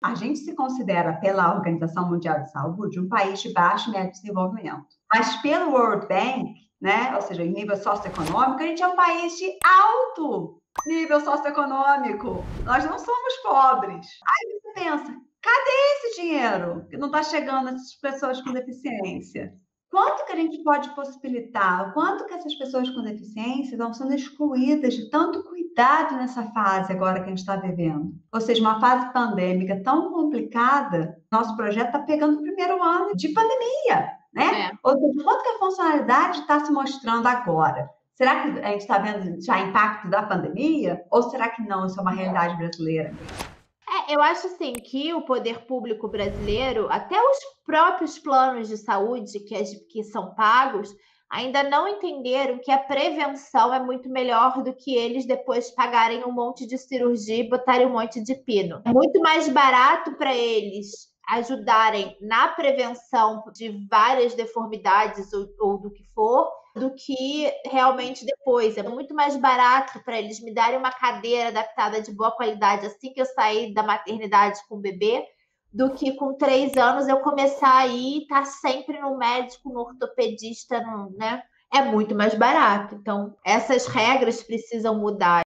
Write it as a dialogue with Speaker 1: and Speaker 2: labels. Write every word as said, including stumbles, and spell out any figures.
Speaker 1: A gente se considera, pela Organização Mundial de Saúde, um país de baixo e médio desenvolvimento. Mas pelo World Bank, né, ou seja, em nível socioeconômico, a gente é um país de alto nível socioeconômico. Nós não somos pobres. Aí você pensa, cadê esse dinheiro que não está chegando às pessoas com deficiência? Quanto que a gente pode possibilitar? O quanto que essas pessoas com deficiência estão sendo excluídas de tanto cuidado nessa fase agora que a gente está vivendo? Ou seja, uma fase pandêmica tão complicada, nosso projeto está pegando o primeiro ano de pandemia, né?
Speaker 2: É.
Speaker 1: Ou seja, quanto que a funcionalidade está se mostrando agora? Será que a gente está vendo já impacto da pandemia? Ou será que não? Isso é uma realidade brasileira?
Speaker 2: É, eu acho assim que o poder público brasileiro, até os próprios planos de saúde que, que são pagos, ainda não entenderam que a prevenção é muito melhor do que eles depois pagarem um monte de cirurgia e botarem um monte de pino. É muito mais barato para eles ajudarem na prevenção de várias deformidades ou, ou do que for, do que realmente depois. É muito mais barato para eles me darem uma cadeira adaptada de boa qualidade assim que eu sair da maternidade com o bebê, do que com três anos eu começar a ir e estar sempre no médico, no ortopedista, no, né? É muito mais barato. Então, essas regras precisam mudar.